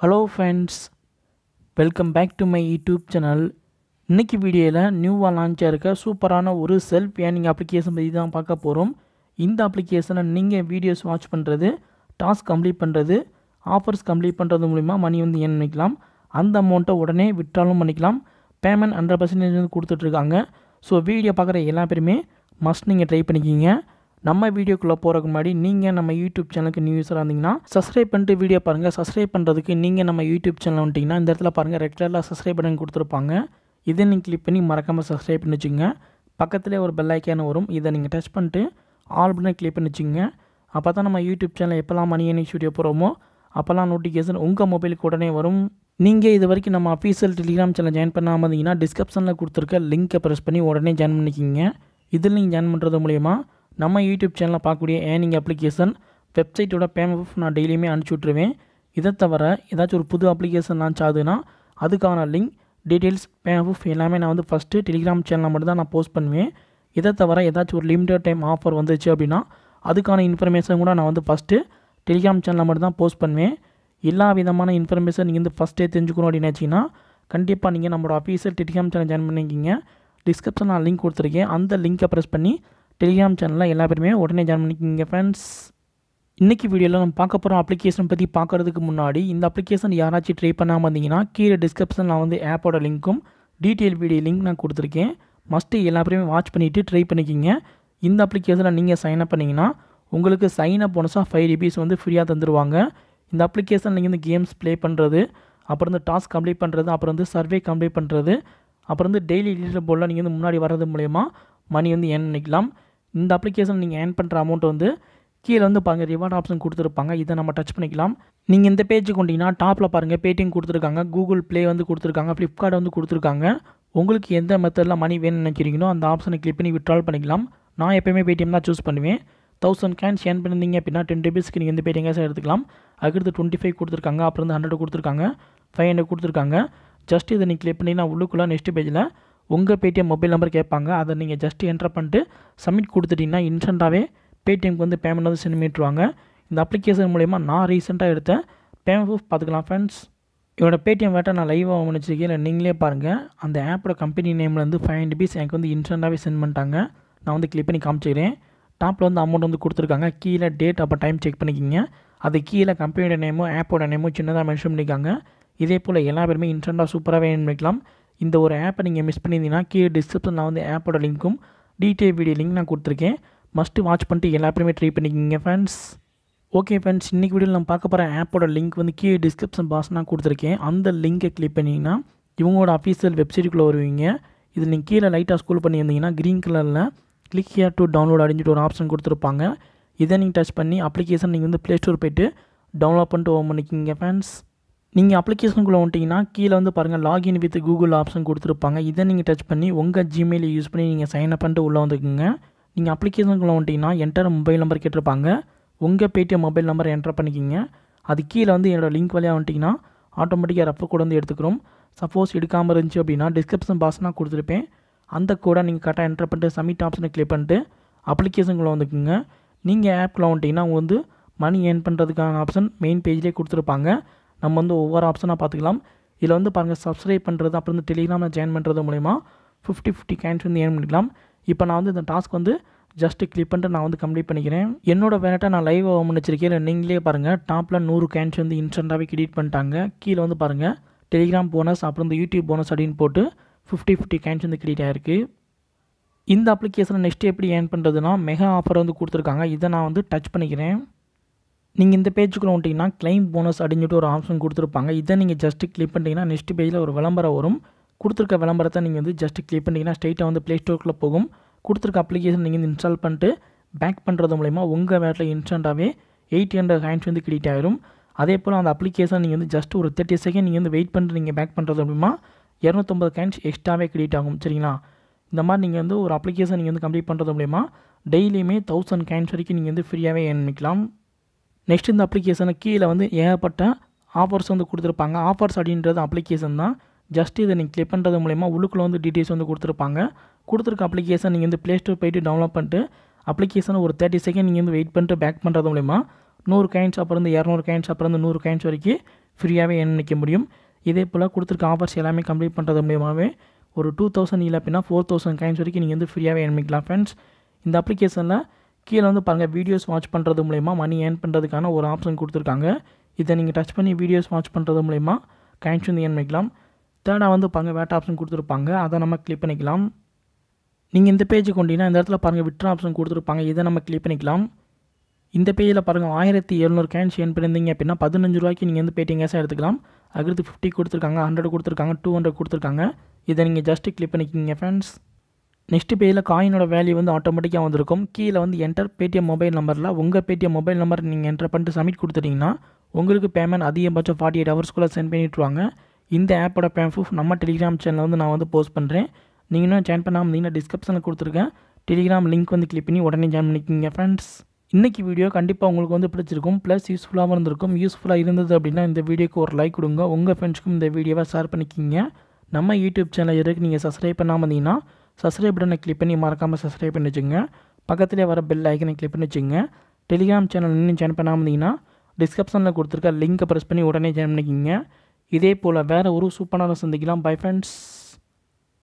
Hello friends, welcome back to my YouTube channel. இன்னைக்கு வீடியோல நியூவா லான்ச் ஆயிருக்க சூப்பரான ஒரு செல்ஃப் ஏர்னிங் அப்ளிகேஷன் பத்தி தான் பார்க்க போறோம். இந்த அப்ளிகேஷனை நீங்க வீடியோஸ் வாட்ச் பண்றது, டாஸ்க் கம்ப்ளீட் பண்றது, ஆஃபர்ஸ் கம்ப்ளீட் பண்றது மூலமா மணி வந்து earn பண்ணிக்கலாம். அந்த அமௌண்ட்டை உடனே வித்ட்ராலும் பண்ணிக்கலாம். பேமெண்ட் 100% கொடுத்துட்டு இருக்காங்க. ஸோ வீடியோ பார்க்குற எல்லா பேருமே மஸ்ட் நீங்கள் ட்ரை பண்ணிக்கிங்க. நம்ம வீடியோக்குள்ளே போகிறதுக்கு முன்னாடி நீங்கள் நம்ம யூடியூப் சேனலுக்கு நியூ யூஸராக இருந்தீங்கன்னா சப்ஸ்கிரைப் பண்ணிட்டு வீடியோ பாருங்கள். சப்ஸ்கிரைப் பண்ணுறதுக்கு நீங்கள் நம்ம யூடியூப் சேனல் வந்துட்டிங்கன்னா இந்த இடத்துல பாருங்கள், ரெட் கலரில் சப்ஸ்கிரைப் பட்டன் கொடுத்துருப்பாங்க. இதை நீங்கள் கிளிக் பண்ணி மறக்காமல் சப்ஸ்கிரைப் பண்ணி வச்சுங்க. பக்கத்துலேயே ஒரு பெல் ஐக்கான வரும், இதை நீங்கள் டச் பண்ணிட்டு ஆல் பட்டனை கிளிக் பண்ணி வச்சுங்க. அப்போ தான் நம்ம யூடியூப் சேனல் எப்போல்லாம் மணி ஏர்னிங்ஸ் வீடியோ போகிறோமோ அப்போல்லாம் நோட்டிஃபிகேஷன் உங்கள் மொபைலுக்கு உடனே வரும். நீங்கள் இது வரைக்கும் நம்ம அஃபீஷியல் டெலிகிராம் சேனல் ஜாயின் பண்ணாமல் இருந்தீங்கன்னா டிஸ்கிரிப்ஷனில் கொடுத்துருக்க லிங்க்கை ப்ரெஸ் பண்ணி உடனே ஜாயின் பண்ணிக்கிங்க. இதில் நீங்கள் ஜாயின் பண்ணுறது மூலிமா நம்ம யூடியூப் சேனலில் பார்க்கக்கூடிய ஏர்னிங் அப்ளிகேஷன் வெப்சைட்டோட பேமெண்ட் நான் டெய்லியுமே அனுப்பிச்சி விட்ருவேன். இதை தவிர ஏதாச்சும் ஒரு புது அப்ளிகேஷன் லான்ச் ஆகுதுன்னா அதுக்கான லிங்க் டீட்டெயில்ஸ் பேமெண்ட் எல்லாமே நான் வந்து ஃபஸ்ட்டு டெலிகிராம் சேனலில் மட்டும் தான் நான் போஸ்ட் பண்ணுவேன். இதை தவிர ஏதாச்சும் ஒரு லிமிடெட் டைம் ஆஃபர் வந்துச்சு அப்படின்னா அதுக்கான இன்ஃபர்மேஷன் கூட நான் வந்து ஃபஸ்ட்டு டெலிகிராம் சேனலில் மட்டும் தான் போஸ்ட் பண்ணுவேன். எல்லா விதமான இன்ஃபர்மேஷன் நீங்கள் வந்து ஃபஸ்ட்டே தெரிஞ்சுக்கணும் அப்படின்னு நினச்சிங்கன்னா கண்டிப்பாக நீங்கள் நம்மளோட அஃபீஷியல் டெலிகிராம் சேனல் ஜாயின் பண்ணிக்கிங்க. டிஸ்கிரிப்ஷன் நான் லிங்க் கொடுத்துருக்கேன், அந்த லிங்க்கை ப்ரெஸ் பண்ணி டெலிகிராம் சேனலில் எல்லா பேருமே உடனே ஜாயின் பண்ணிக்கிங்க ஃப்ரெண்ட்ஸ். இன்றைக்கி வீடியோவில் நம்ம பார்க்க போகிற அப்ளிகேஷன் பற்றி பார்க்குறதுக்கு முன்னாடி இந்த அப்ளிகேஷன் யாராச்சும் ட்ரை பண்ணாமல் இருந்தீங்கன்னா கீழே டிஸ்கிரிப்ஷன் நான் வந்து ஆப்போட லிங்க்கும் டீட்டெயில் வீடியோ லிங்க் நான் கொடுத்துருக்கேன். மஸ்ட்டு எல்லா பேருமே வாட்ச் பண்ணிவிட்டு ட்ரை பண்ணிக்கிங்க. இந்த அப்ளிகேஷனில் நீங்கள் சைன் அப் பண்ணிங்கன்னா உங்களுக்கு சைன் அப் போனஸாக 5 rupees வந்து ஃப்ரீயாக தந்துடுவாங்க. இந்த அப்ளிகேஷன் நீங்கள் வந்து கேம்ஸ் ப்ளே பண்ணுறது, அப்புறம் வந்து டாஸ்க் கம்ப்ளீட் பண்ணுறது, அப்புறம் வந்து சர்வே கம்ப்ளீட் பண்ணுறது, அப்புறம் வந்து டெய்லி லீடர் போர்டில் நீங்கள் வந்து முன்னாடி வர்றது மூலயமா மணி வந்து ஏர்ன் பண்ணிக்கலாம். இந்த அப்ளிகேஷன் நீங்கள் ஏர்ன் பண்ணுற அமௌண்ட் வந்து கீழே வந்து பாருங்கள் ரிவார்ட் ஆப்ஷன் கொடுத்துருப்பாங்க, இதை நம்ம டச் பண்ணிக்கலாம். நீங்கள் இந்த பேஜுக்கு கொண்டீங்கன்னா டாப்பில் பாருங்கள் பேடிஎம் கொடுத்துருக்காங்க, கூகுள் ப்ளே வந்து கொடுத்துருக்காங்க, ஃப்ளிப்கார்ட் வந்து கொடுத்துருக்காங்க. உங்களுக்கு எந்த மெத்தடில் மணி வேணும்னு நினைக்கிறீங்களோ அந்த ஆப்ஷனை கிளிக் பண்ணி வித்ட்ரால் பண்ணிக்கலாம். நான் எப்போயுமே பேடிஎம் தான் சூஸ் பண்ணுவேன். 1000 காயின்ஸ் ஏர்ன் பண்ணியிருந்தீங்க அப்படின்னா 10 rupeesக்கு நீங்கள் இந்த பேடிஎம் கேஷ் எடுத்துக்கலாம். அதுக்கடுத்து 25 கொடுத்துருக்காங்க, அப்புறம் வந்து 100 கொடுத்துருக்காங்க, 500 கொடுத்துருக்காங்க. ஜஸ்ட் இதை நீங்கள் கிளிக் பண்ணிங்கன்னா உள்ளுக்குள்ளே நெக்ஸ்ட் பேஜில் உங்கள் பேடிஎம் மொபைல் நம்பர் கேட்பாங்க. அதை நீங்கள் ஜஸ்ட் என்டர் பண்ணிட்டு சப்மிட் கொடுத்துட்டிங்கன்னா இன்ஸ்டண்ட்டாகவே பேடிஎம்க்கு வந்து பேமெண்ட் வந்து சென்ட் பண்ணிட்டுருவாங்க. இந்த அப்ளிகேஷன் மூலயமா நான் ரீசெண்டாக எடுத்த பேமெண்ட் பார்த்துக்கலாம் ஃப்ரெண்ட்ஸ். என்னோட பேடிஎம் வேட்டை நான் லைவாக வச்சுருக்கேன், இல்லை நீங்களே பாருங்கள். அந்த ஆப்போட கம்பெனி நேமில் வந்து 500 rupees எனக்கு வந்து இன்ஸ்டண்ட்டாகவே சென்ட் பண்ணிட்டாங்க. நான் வந்து கிளிக் பண்ணி காமிச்சிக்கிறேன். டாப்பில் வந்து அமௌண்ட் வந்து கொடுத்துருக்காங்க, கீழே டேட் அப்போ டைம் செக் பண்ணிக்கிங்க. அது கீழே கம்பெனியோட நேமும் ஆப்போட நேமும் சின்னதாக மென்ஷன் பண்ணியிருக்காங்க. இதே போல் எல்லா பேருமே இன்ஸ்டண்ட்டாக சூப்பராகவே ஏர்ன் பண்ணிக்கலாம். இந்த ஒரு ஆப்பை நீங்கள் மிஸ் பண்ணியிருந்தீங்கன்னா கீழே டிஸ்கிரிப்ஷன் நான் வந்து ஆப்போட லிங்க்கும் டீட்டெயில் வீடியோ லிங்க் நான் கொடுத்துருக்கேன். மஸ்ட்டு வாட்ச் பண்ணிட்டு எல்லா பேருமே ட்ரை பண்ணிக்கிங்க ஃப்ரெண்ட்ஸ். ஓகே ஃப்ரெண்ட்ஸ், இன்றைக்கி வீடியோவில் நம்ம பார்க்க போகிற ஆப்போட லிங்க் வந்து கீழே டிஸ்கிரிப்ஷன் பாக்ஸ் நான் கொடுத்துருக்கேன். அந்த லிங்கை கிளிக் பண்ணிங்கன்னா இவங்களோட அஃபீஷியல் வெப்சைட்டுக்குள்ளே வருவீங்க. இதில் நீங்கள் கீழே லைட்டாக ஸ்க்ரோல் பண்ணி வந்தீங்கன்னா க்ரீன் கலரில் கிளிக் ஹியர் டு டவுன்லோட் அப்படின்ட்டு ஒரு ஆப்ஷன் கொடுத்துருப்பாங்க. இதை நீங்கள் டச் பண்ணி அப்ளிகேஷன் நீங்கள் வந்து ப்ளே ஸ்டோர் போய்ட்டு டவுன்லோட் பண்ணிட்டு ஓப்பன் பண்ணிக்கிங்க ஃப்ரெண்ட்ஸ். நீங்கள் அப்ளிகேஷனுக்குள்ளே வந்துட்டிங்கன்னா கீழே வந்து பாருங்கள் லாகின் வித் கூகுள் ஆப்ஷன் கொடுத்துருப்பாங்க. இதை நீங்கள் டச் பண்ணி உங்கள் ஜிமெயிலை யூஸ் பண்ணி நீங்கள் சைன் அப் பண்ணிட்டு உள்ளே வந்துக்குங்க. நீங்கள் அப்ளிகேஷனுக்குள்ளே வந்துட்டிங்கன்னா என்டர் மொபைல் நம்பர் கேட்டிருப்பாங்க. உங்கள் பேடிஎம் மொபைல் நம்பர் என்டர் பண்ணிக்கிங்க. அது கீழே வந்து என்னோடய லிங்க் வழியாக வந்துட்டிங்கன்னா ஆட்டோமேட்டிக்காக ரெஃபர் கோட் வந்து எடுத்துக்கிறோம். சப்போஸ் எடுக்காமல் இருந்துச்சு அப்படின்னா டிஸ்கிரிப்ஷன் பாக்ஸ் நான் கொடுத்துருப்பேன், அந்த கோடை நீங்கள் கரெக்டாக என்டர் பண்ணிட்டு சப்மிட் ஆப்ஷனை கிளிக் பண்ணிட்டு அப்ளிகேஷனுக்குள்ளே வந்துக்குங்க. நீங்கள் ஆப்குள்ளே வந்துட்டிங்கன்னா அவங்க வந்து மணி ஏர்ன் பண்ணுறதுக்கான ஆப்ஷன் மெயின் பேஜ்லேயே கொடுத்துருப்பாங்க. நம்ம வந்து ஒவ்வொரு ஆப்ஷனாக பார்த்துக்கலாம். இதில் வந்து பாருங்கள் சப்ஸ்கிரைப் பண்ணுறது, அப்புறம் வந்து டெலிகிராமில் ஜாயின் பண்ணுறது மூலிமா 50 காயின்ஸ் வந்து ஏர்ன் பண்ணிக்கலாம். இப்போ நான் வந்து இந்த டாஸ்க் வந்து ஜஸ்ட்டு கிளிக் பண்ணிட்டு நான் வந்து கம்ப்ளீட் பண்ணிக்கிறேன். என்னோட வேலைட்டை நான் லைவ் ஓப்பன் வச்சிருக்கேன், நீங்களே பாருங்கள் டாப்பில் 100 காயின்ஸ் வந்து இன்ஸ்டண்ட்டாகவே கிரெடிட் பண்ணிட்டாங்க. கீழே வந்து பாருங்கள் டெலிகிராம் போனஸ், அப்புறம் இந்த யூடியூப் போனஸ் அப்படின்னு போட்டு 50 காயின்ஸ் வந்து கிரெடிட் ஆகிருக்கு. இந்த அப்ளிகேஷனை நெக்ஸ்ட் எப்படி ஏர்ன் பண்ணுறதுனா மெகா ஆஃபர் வந்து கொடுத்துருக்காங்க. இதை நான் வந்து டச் பண்ணிக்கிறேன். நீங்கள் இந்த பேஜுக்குள்ளே வந்துட்டிங்கன்னா கிளைம் போனஸ் அப்படின்னு சொல்லிட்டு ஒரு ஆப்ஷன் கொடுத்துருப்பாங்க. இதை நீங்கள் ஜஸ்ட்டு கிளிக் பண்ணிட்டீங்கன்னா நெக்ஸ்ட் பேஜில் ஒரு விளம்பரம் வரும். கொடுத்துருக்க விளம்பரத்தை நீங்கள் வந்து ஜஸ்ட்டு கிளிக் பண்ணிட்டீங்கன்னா ஸ்ட்ரைட்டாக வந்து ப்ளே ஸ்டோருக்குள்ளே போகும். கொடுத்துருக்க அப்ளிகேஷன் நீங்கள் வந்து இன்ஸ்டால் பண்ணிட்டு பேக் பண்ணுறது மூலமா உங்கள் வேட்டில் இன்ஸ்டண்ட்டாகவே 800 காயின்ஸ் வந்து கிரெடிட் ஆகிடும். அதே போல் அந்த அப்ளிகேஷன் நீங்கள் வந்து ஜஸ்ட் ஒரு 30 செகண்ட் நீங்கள் வந்து வெயிட் பண்ணிட்டு நீங்கள் பேக் பண்ணுறது மூலமா 250 காயின்ஸ் எக்ஸ்ட்ராவே கிரெடிட் ஆகும். சரிங்களா? இந்த மாதிரி நீங்கள் வந்து ஒரு அப்ளிகேஷன் நீங்கள் வந்து கம்ப்ளீட் பண்ணுறது மூலமா டெய்லியுமே 1000 காயின்ஸ் வரைக்கும் நீங்கள் வந்து ஃப்ரீயாகவே ஏர்ன் பண்ணிக்கலாம். நெக்ஸ்ட் இந்த அப்ளிகேஷனை கீழே வந்து ஏகப்பட்ட ஆஃபர்ஸ் வந்து கொடுத்துருப்பாங்க. ஆஃபர்ஸ் அப்படின்றது அப்ளிகேஷன் தான். ஜஸ்ட் இதை நீங்கள் கிளிக் பண்ணுறது மூலமா உள்ளுக்குள்ளே வந்து டீட்டெயில்ஸ் வந்து கொடுத்துருப்பாங்க. கொடுத்துருக்க அப்ளிகேஷன் நீங்கள் வந்து ப்ளே ஸ்டோர் போய்ட்டு டவுன்லோட் பண்ணிட்டு அப்ளிகேஷனை ஒரு 30 செகண்ட் நீங்கள் வந்து வெயிட் பண்ணிட்டு பேக் பண்ணுறது மூலமா 100 காயின்ஸ், அப்புறம் வந்து 200 காயின்ஸ், அப்புறம் வந்து 100 காயின்ஸ் வரைக்கும் ஃப்ரீயாகவே ஏர்ன் பண்ணிக்க முடியும். இதே போல் கொடுத்துருக்க ஆஃபர்ஸ் எல்லாமே கம்ப்ளீட் பண்ணுறது மூலியமாகவே ஒரு 2000 இல்லை அப்படின்னா 4000 காயின்ஸ் வரைக்கும் நீங்கள் வந்து ஃப்ரீயாகவே ஏர்ன் பண்ணிக்கலாம் ஃப்ரெண்ட்ஸ். இந்த அப்ளிகேஷனில் கீழே வந்து பாருங்கள், வீடியோஸ் வாட்ச் பண்ணுறது மூலிமா மணி ஏர்ன் பண்ணுறதுக்கான ஒரு ஆப்ஷன் கொடுத்துருக்காங்க. இதை நீங்கள் டச் பண்ணி வீடியோஸ் வாட்ச் பண்ணுறது மூலிமா காயின்ஸ் வந்து ஏர்ன் பண்ணிக்கலாம். தேர்டாக வந்து பாருங்கள், வேட் ஆப்ஷன் கொடுத்துருப்பாங்க, அதை நம்ம கிளிக் பண்ணிக்கலாம். நீங்கள் இந்த பேஜுக்கு கொண்டீங்கன்னா இந்த இடத்துல பாருங்கள் விட்ரா ஆப்ஷன் கொடுத்துருப்பாங்க, இதை நம்ம கிளிக் பண்ணிக்கலாம். இந்த பேஜில் பாருங்கள் 1700 காயின்ஸ் ஏர்ன் பண்ணியிருந்தீங்க அப்படின்னா 15 ரூபாய்க்கு நீங்கள் வந்து பேடிஎம் கேஷாக எடுத்துக்கலாம். அடுத்து 50 கொடுத்துருக்காங்க, 100 கொடுத்துருக்காங்க, 200 கொடுத்துருக்காங்க. இதை நீங்கள் ஜஸ்ட்டு கிளிக் பண்ணிக்கிங்க ஃப்ரெண்ட்ஸ். நெக்ஸ்ட் பேஜில் காயினோட வேல்யூ வந்து ஆட்டோமேட்டிக்காக வந்திருக்கும். கீழே வந்து என்டர் பேடிஎம் மொபைல் நம்பரில் உங்கள் பேடிஎம் மொபைல் நம்பர் நீங்கள் என்டர் பண்ணிட்டு சப்மிட் கொடுத்துட்டிங்கன்னா உங்களுக்கு பேமெண்ட் அதிகபட்சம் 48 ஹவர்ஸ்க்குள்ளே சென்ட் பண்ணிவிட்டுருவாங்க. இந்த ஆப்போட பேமெண்ட் ப்ரூஃப் நம்ம டெலிகிராம் சேனலில் வந்து நான் வந்து போஸ்ட் பண்ணுறேன். நீங்கள் இன்னும் ஜாயின் பண்ணாமல் இருந்தீங்கன்னா டிஸ்கிரிப்ஷனில் கொடுத்துருக்கேன், டெலிகிராம் லிங்க் வந்து கிளிக் பண்ணி உடனே ஜாயின் பண்ணிக்கிங்க ஃப்ரெண்ட்ஸ். இன்றைக்கி வீடியோ கண்டிப்பாக உங்களுக்கு வந்து பிடிச்சிருக்கும், ப்ளஸ் யூஸ்ஃபுல்லாகவும் இருந்திருக்கும். யூஸ்ஃபுல்லாக இருந்தது அப்படின்னா இந்த வீடியோக்கு ஒரு லைக் கொடுங்க, உங்கள் ஃப்ரெண்ட்ஸ்க்கும் இந்த வீடியோவை ஷேர் பண்ணிக்கிங்க. நம்ம யூடியூப் சேனல் இருக்கு, நீங்கள் சப்ஸ்கிரைப் பண்ணாமல் இருந்தீங்கன்னா சப்ஸ்கிரைப் பட்டனை கிளிக் பண்ணி மறக்காமல் சப்ஸ்கிரைப் பண்ணி வச்சுங்க. பக்கத்திலே வர பெல் ஐக்கனை கிளிக் பண்ணி வச்சுங்க. டெலிகிராம் சேனல் இன்னும் ஜாயின் பண்ணாமல் இருந்தீங்கன்னா டிஸ்கிரிப்ஷனில் கொடுத்துருக்க லிங்க்கை ப்ரெஸ் பண்ணி உடனே ஜாயின் பண்ணிக்கிங்க. இதே போல் வேறு ஒரு சூப்பரான சந்திக்கலாம். Bye friends.